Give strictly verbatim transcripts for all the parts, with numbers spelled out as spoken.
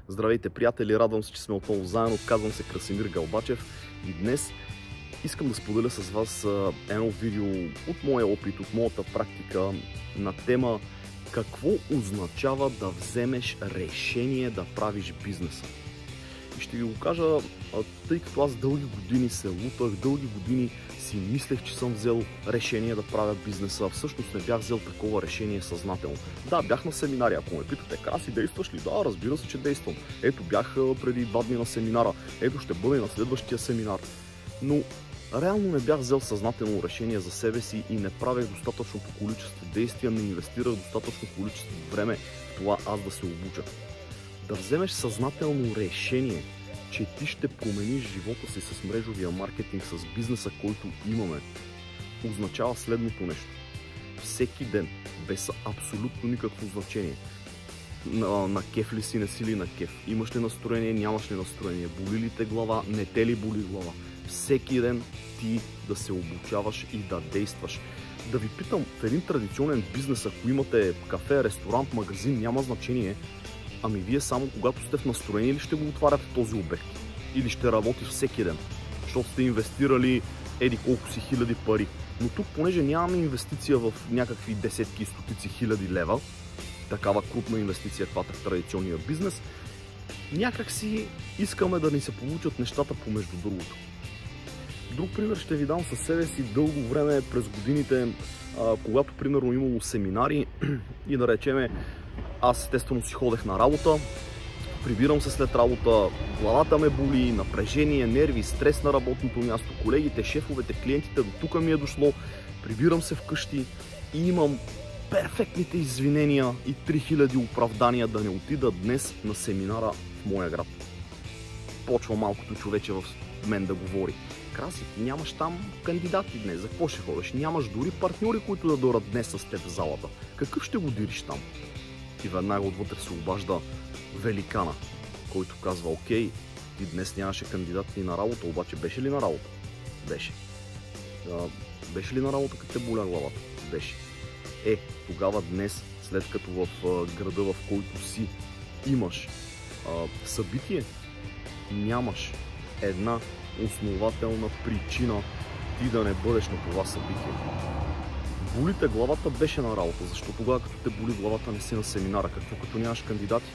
Здравейте, приятели! Радвам се, че сме отново заедно. Казвам се Красимир Галбачев и днес искам да споделя с вас едно видео от моя опит, от моята практика на тема какво означава да вземеш решение да правиш бизнеса. И ще ви го кажа, тъй като аз дълги години се лутах, дълги години си мислех, че съм взел решение да правя бизнеса. Всъщност не бях взел такова решение съзнателно. Да, бях на семинари. Ако ме питате, Краси, действаш ли? Да, разбира се, че действам. Ето, бях преди два дни на семинара. Ето, ще бъде на следващия семинар. Но реално не бях взел съзнателно решение за себе си и не правех достатъчното количество действия, не инвестирах достатъчно количество време в това аз да се обуча. Да вземеш съзнателно решение, че ти ще промениш живота си с мрежовия маркетинг, с бизнеса, който имаме, означава следното нещо. Всеки ден, без абсолютно никакво значение, на, на кеф ли си, не си ли на кеф, имаш ли настроение, нямаш ли настроение, боли ли те глава, не те ли боли глава, всеки ден ти да се обучаваш и да действаш. Да ви питам, в един традиционен бизнес, ако имате кафе, ресторант, магазин, няма значение, ами вие само когато сте в настроение ли ще го отваряте този обект? Или ще работи всеки ден? Защото сте инвестирали еди колко си хиляди пари. Но тук, понеже нямаме инвестиция в някакви десетки и стотици хиляди лева, такава крупна инвестиция, каквато е в традиционния бизнес, някак си искаме да ни се получат нещата помежду другото. Друг пример ще ви дам със себе си. Дълго време през годините, когато примерно имало семинари и да речеме, аз естествено си ходех на работа, прибирам се след работа, главата ме боли, напрежение, нерви, стрес на работното място, колегите, шефовете, клиентите, до тук ми е дошло, прибирам се вкъщи и имам перфектните извинения и три хиляди оправдания да не отида днес на семинара в моя град. Почва малкото човече в мен да говори. Краси, ти нямаш там кандидати днес, за какво ще ходиш? Нямаш дори партньори, които да дойдат днес с теб в залата. Какъв ще го дириш там? И веднага отвътре се обажда великана, който казва: окей, ти днес нямаше кандидат ни на работа, обаче беше ли на работа? Беше. А, беше ли на работа, как те боля главата? Беше. Е, тогава днес, след като в а, града, в който си имаш а, събитие, нямаш една основателна причина ти да не бъдеш на това събитие. Болите главата, беше на работа, защото тогава като те боли главата не си на семинара, какво като нямаш кандидати.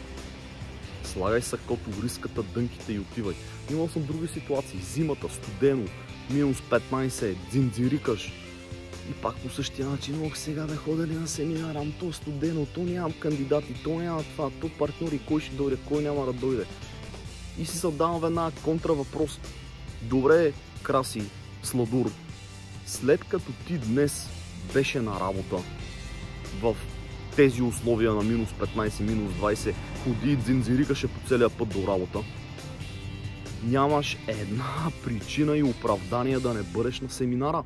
Слагай сакото, риската, дънките и отивай. Имал съм други ситуации, зимата, студено, минус петнайсет, дзинзирикаш. И пак по същия начин, ох, сега да ходя ли на семинара, ам то студено, то нямам кандидати, то няма това, то партньори, кой ще дойде, кой няма да дойде. И си задавам веднага контра въпрос. Добре, Краси, Сладур, след като ти днес беше на работа в тези условия на минус петнайсет, минус двайсет, ходи и дзинзирикаше по целия път до работа, нямаш една причина и оправдание да не бъдеш на семинара.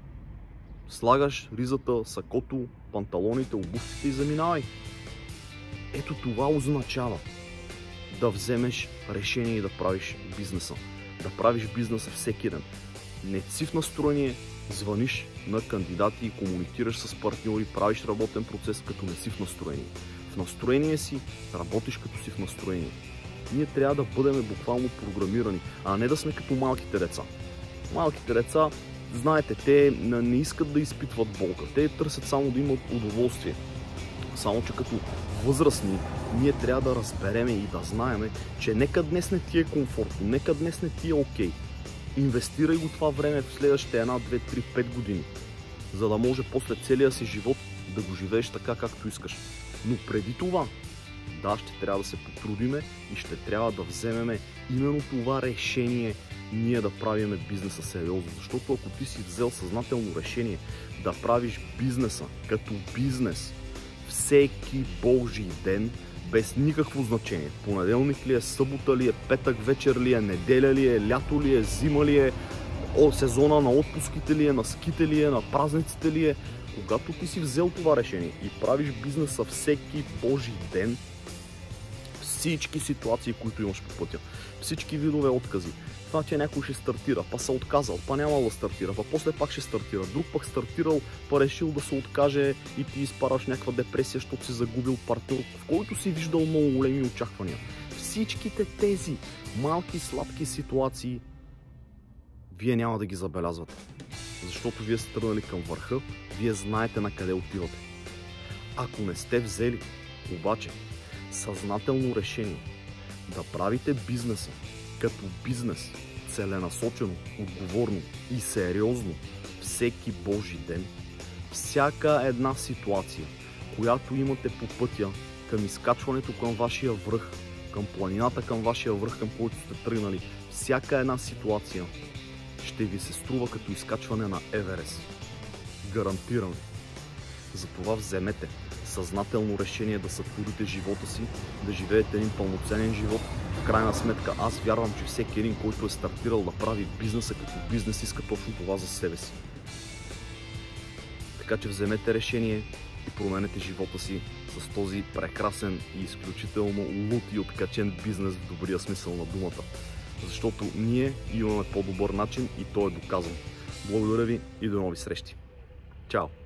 Слагаш ризата, сакото, панталоните, обувките и заминавай. Ето това означава да вземеш решение и да правиш бизнеса. Да правиш бизнеса всеки ден. Не си в настроение, звъниш на кандидати и комуникираш с партньори, правиш работен процес, като не си в настроение. В настроение си, работиш като си в настроение. Ние трябва да бъдем буквално програмирани, а не да сме като малките деца. Малките деца, знаете, те не искат да изпитват болка, те търсят само да имат удоволствие. Само че като възрастни, ние трябва да разбереме и да знаеме, че нека днес не ти е комфортно, нека днес не ти е окей. Инвестирай го това време в следващите една, две, три, пет години, за да може после целия си живот да го живееш така, както искаш. Но преди това, да, ще трябва да се потрудиме и ще трябва да вземеме именно това решение, ние да правиме бизнеса сериозно. Защото ако ти си взел съзнателно решение да правиш бизнеса като бизнес всеки божий ден, без никакво значение. Понеделник ли е, събота ли е, петък вечер ли е, неделя ли е, лято ли е, зима ли е, о, сезона на отпуските ли е, на ските ли е, на празниците ли е. Когато ти си взел това решение и правиш бизнеса всеки божий ден, всички ситуации, които имаш по пътя, всички видове откази, това, че някой ще стартира, па се отказал, па няма да стартира, па после пак ще стартира, друг пък стартирал, па решил да се откаже и ти изпараш някаква депресия, защото си загубил партньор, в който си виждал много големи очаквания. всичките тези малки, слабки ситуации вие няма да ги забелязвате. Защото вие сте тръгнали към върха, вие знаете на къде отивате. Ако не сте взели обаче съзнателно решение да правите бизнеса като бизнес, целенасочено, отговорно и сериозно всеки Божи ден, всяка една ситуация, която имате по пътя към изкачването към вашия връх, към планината към вашия връх, към който сте тръгнали, всяка една ситуация ще ви се струва като изкачване на Еверест. Гарантирам. Затова вземете съзнателно решение да сътворите живота си, да живеете един пълноценен живот. В крайна сметка аз вярвам, че всеки един, който е стартирал да прави бизнеса като бизнес, иска точно това за себе си. Така че вземете решение и променете живота си с този прекрасен и изключително лут и откачен бизнес в добрия смисъл на думата. Защото ние имаме по-добър начин и той е доказан. Благодаря ви и до нови срещи. Чао!